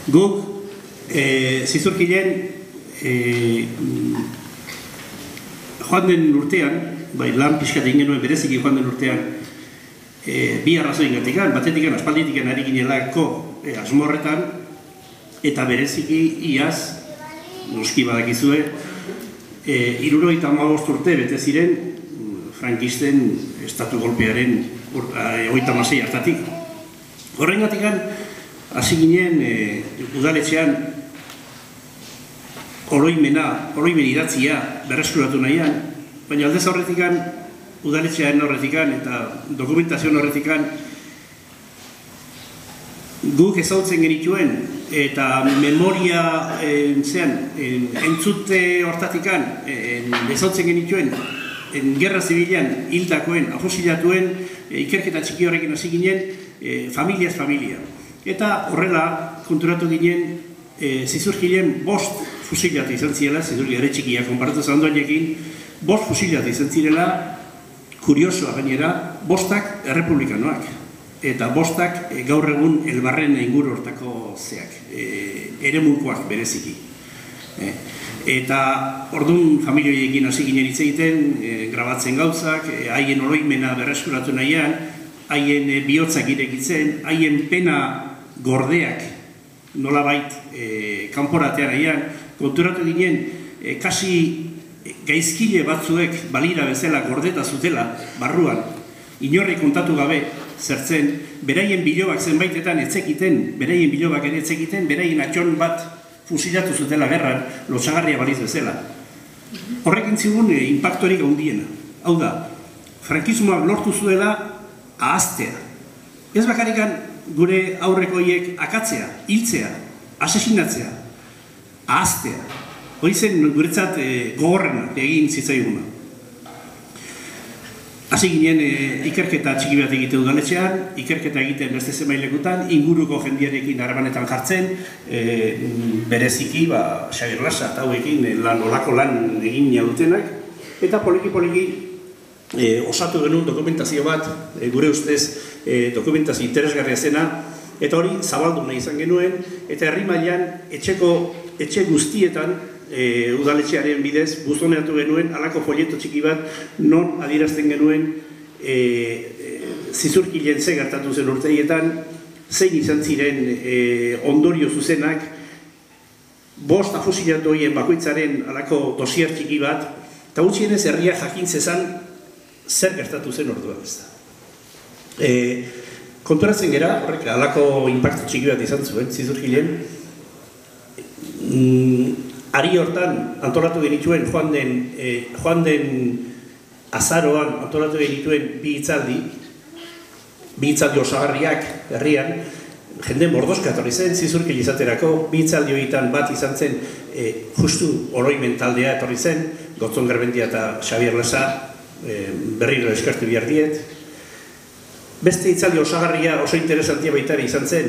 Guk, zizurkilen, joan den urtean, lan pixkat egin genuen bereziki joan den urtean, bi arrazoin gatikan, batetik aspalditik ari ginelako asmorretan, eta bereziki iaz, noski badakizue, 75 urte bete ziren frankisten estatu golpearen 36 hartatik. Horrengatikan, hasi ginen udaletxean oroimen idatzia berreskuratu nahian, baina aldez horretikan, udaletxean horretikan eta dokumentazioan horretikan guk ezautzen genituen eta memoria entzute hortatikan ezautzen genituen gerra zibilean hildakoen, afosilatuen ikerketa txiki horrekin hasi ginen familiaz familia. Eta horrela konturatu ginen zizurkilen 5 fusilat izan zirela, zizurki ere txikia konparatu zandoanekin, 5 fusilat izan zirela, kuriosoa gainera, 5 errepublikanoak. Eta 5 gaur egun Elbarren inguru hortako zeak, eremukoak bereziki. Eta orduan familioiekin hasi ginen hitz egiten, grabatzen gauzak, haien oroimena berreskuratu nahian, haien bihotzak irekitzen, haien pena gordeak nolabait kanporatean nahian, konturatu ginen, kasi gaizkile batzuek balira bezala gordeta zutela, barruan, inorri kontatu gabe, zertzen, beraien bilobak zenbaitetan etzekiten, beraien bilobak ere etzekiten, beraien atxon bat fusilatu zutela gerran, lotsagarria baliz bezala. Horrekin zigun inpaktorik handiena. Hau da, frankismoak lortu zuela ahaztea. Ez bakarrikan gure aurrekoiek akatzea, hiltzea, asesinatzea, ahaztea. Hori zen guretzat gogorrena egin zitzaiguna. Hasi ginen ikerketa txiki bat egite udaletxean, ikerketa egiten beste zenbailekutan, inguruko jendiarekin harremanetan jartzen, bereziki, Xabier Lasa eta hauekin olako lan egin dutenak, eta poliki-poliki osatu genuen dokumentazio bat, gure ustez dokumentazio interesgarria zena, eta hori zabaldu nahi izan genuen, eta herri mailan etxe guztietan, udaletxearen bidez, buzoneatu genuen, halako folieto txiki bat, non adierazten genuen zizurkilen ze gertatu zen urteietan, zein izan ziren ondorio zuzenak, 5 afusilatu horien bakoitzaren halako dosier txiki bat, eta gutxienez herria jakin zezan zer gertatu zen orduan ez da. Konturatzen gera, horrek halako inpaktu txiki bat izan zuen, zizurkilen, ari hortan antolatu genituen joan den azaroan antolatu genituen bi hitzaldi osagarriak herrian, jende mordoska etorri zen, zizurkil izaterako, bi hitzaldi horietan bat izan zen justu oroimen taldea etorri zen, Gotzon Garbendia eta Xabier Lasa, berriro eskertu behar diet. Beste hitzaldi osagarria oso interesantia baitari izan zen,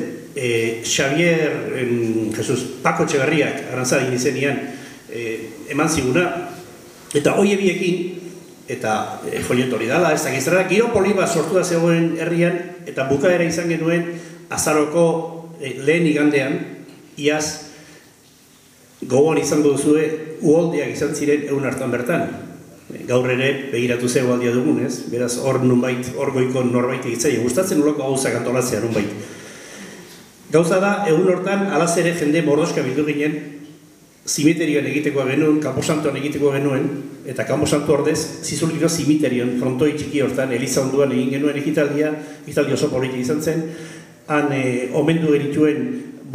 Paco Etxeberriak arantzadin izenian eman ziguna, eta hoi ebiekin, eta folieto hori dala, ez da giztara, giro poliba sortu da zegoen herrian, eta bukaera izan genuen azaroko lehen igandean, iaz gogoan izango duzue, uholdiak izan ziren egun hartan bertan. Gaur ere begiratu ze uholdia dugun, ez? Beraz, hor nunbait, hor goiko norbait egitzaile, gustatzen uloko gauzak antolatzea nunbait. Gauza da, egun hortan, alaz ere jende mordoska bildu ginen, zimiterioan egitekoa genuen, Kamposantoan egitekoa genuen, eta Kamposanto ordez, zizurkiko zimiterion, frontoi txiki hortan, Eliza onduan egin genuen ekitaldia, ekitaldi oso poliki izan zen, han omendu genituen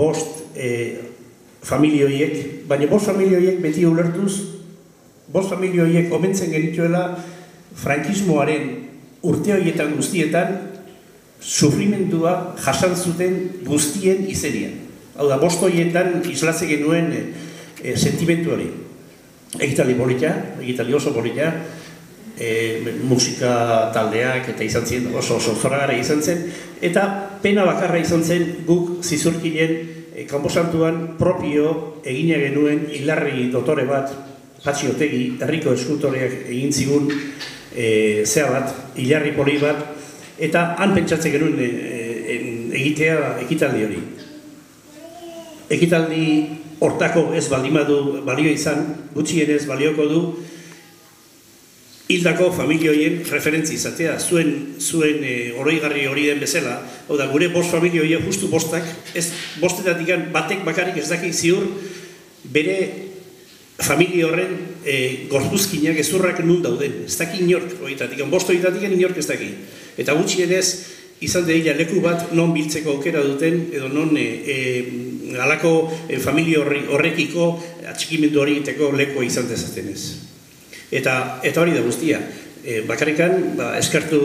5 familioiek, baina 5 familioiek beti ulertuz, 5 familioiek omentzen genituela frankismoaren urte horietan guztietan sufrimendua jasan zuten guztien izenian. Hau da, 5 horietan islatze genuen sentimentu hori. Egitaldi polita, egitaldi oso polita, musika taldeak eta izan zen, oso zoragarra izan zen, eta pena bakarra izan zen guk zizurkilen Kanposantuan propio egina genuen hilarri dotore bat, Patxi Otegi, herriko eskultoreak egin zigun zea bat, hilarri poli bat, eta han pentsatzen genuen egitea ekitaldi hori. ekitaldi hortako ez baldimadu balio izan, gutxienez balioko du hildako familioien referentzi izatea, zuen oroigarri hori den bezala, hau da, gure bost familioien justu bostak, ez bostetatik batek bakarrik ez daki ziur bere familia horren gorpuzkinak ezurrak nun dauden, ez daki inork horietatik, bost horietatik inork ez daki. Eta gutxienez, izan dira leku bat non biltzeko aukera duten, edo non halako familia horrekiko atxikimendu hori egiteko lekua izan dezaten ez. Eta hori da guztia. Bakarrikan, eskertu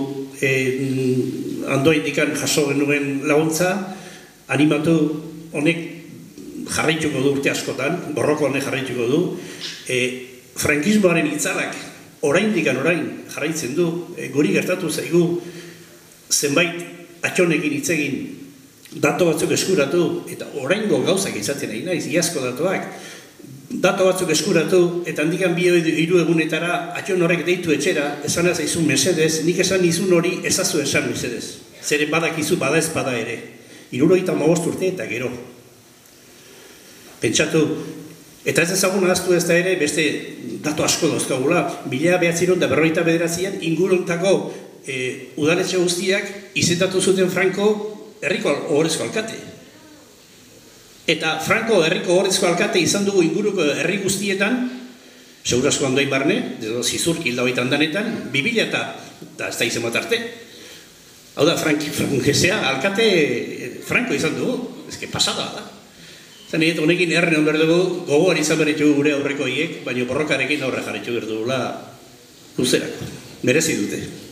andoindikan jaso genuen laguntza, animatu honek jarraituko du urte askotan, borroko honek jarraituko du, frankismoaren itzalak oraindikan orain jarraitzen du, guri gertatu zaigu zenbait atxonekin hitz egin, dato batzuk eskuratu, eta oraingo gauzak izaten nahi naiz, iazko datoak, dato batzuk eskuratu, eta handikan 2-3 egunetara atxon horrek deitu etxera, esan zaizun mesedez, nik esan izun hori ezazu esan mesedez. Zeren badakizu bada ez bada ere. 75 urte eta gero. Pentsatu, eta ez ezagun ahaztu ez da ere, beste dato asko dozkagula, 1949an inguruntako udaletxe guztiak izendatu zuten Franco herriko ohorezko alkate. Eta Franco herriko ohorezko alkate izan dugu inguruko herri guztietan, segurazko handoin barne, zizurk hilda hoitan danetan, 2000 eta ez da izan bat arte. Hau da, frankesea, alkate Franco izan dugu, ezke pasada da. Zan egin honekin herren hon berdugu, gogoan izan berretu gure aurreko hiek, baina borrokarekin aurre jarretu berdugula luzerako. Merezi dute.